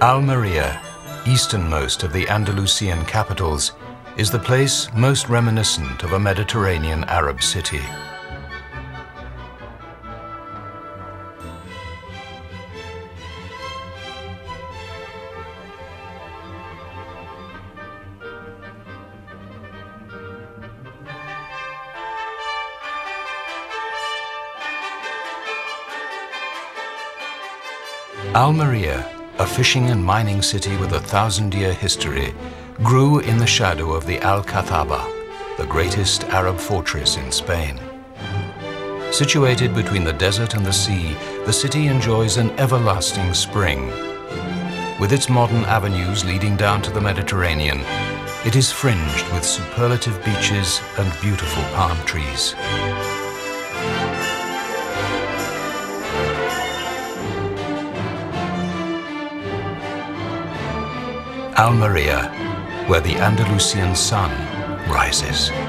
Almeria, easternmost of the Andalusian capitals, is the place most reminiscent of a Mediterranean Arab city. Almeria, a fishing and mining city with a 1,000-year history, grew in the shadow of the Alcazaba, the greatest Arab fortress in Spain. Situated between the desert and the sea, the city enjoys an everlasting spring. With its modern avenues leading down to the Mediterranean, it is fringed with superlative beaches and beautiful palm trees. Almeria, where the Andalusian sun rises.